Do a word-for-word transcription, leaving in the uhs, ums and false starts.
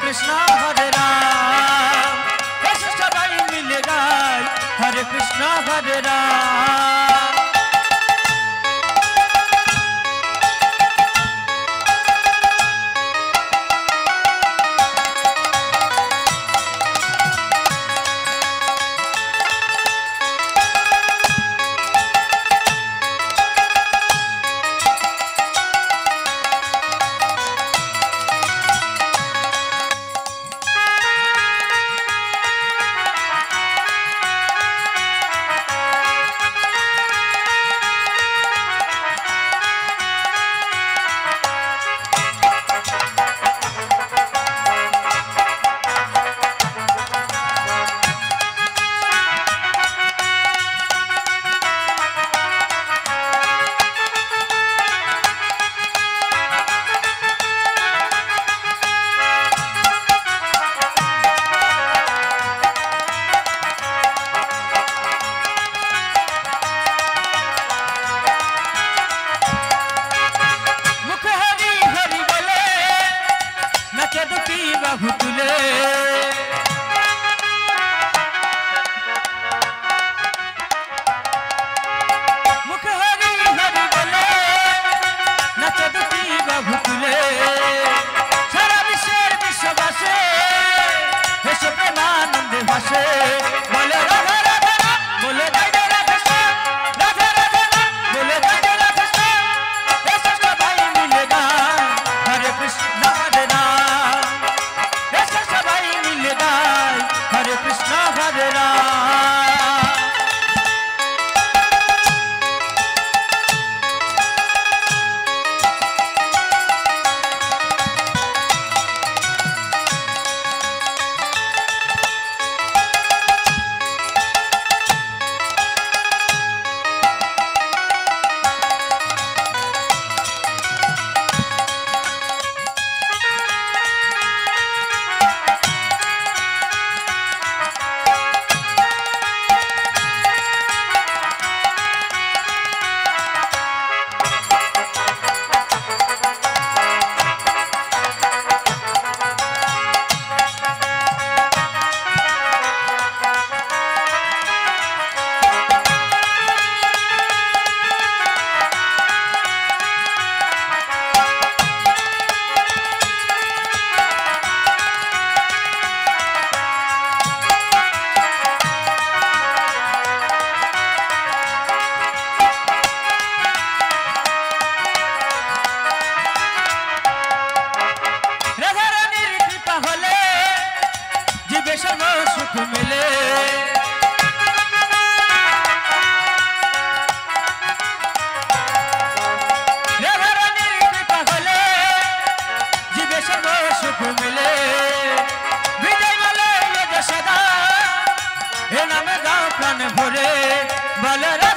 कृष्णा हरे राम ऐसे सबाई मिल गाय हरे कृष्णा हरे राम बाहु तुले मुख हरी हरी बोले नच दुखी बाहु तुले सारा विश्व विश्ववासे हे प्रेमानंद भाषे बोले राधा राधा बोले राधा राधा राधा राधा बोले राधा राधा ऐसा सबाई मिलेगा हरे कृष्ण हरे राम हरे कृष्णा हरे राम सुख मिले जीवे सर्व सुख मिले विजय बोले सदा हे नाम गाँव प्राण भरे बोले